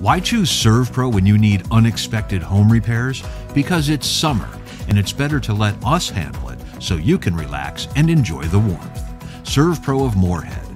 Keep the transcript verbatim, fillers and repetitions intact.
Why choose SERVPRO when you need unexpected home repairs? Because it's summer, and it's better to let us handle it so you can relax and enjoy the warmth. SERVPRO of Moorhead.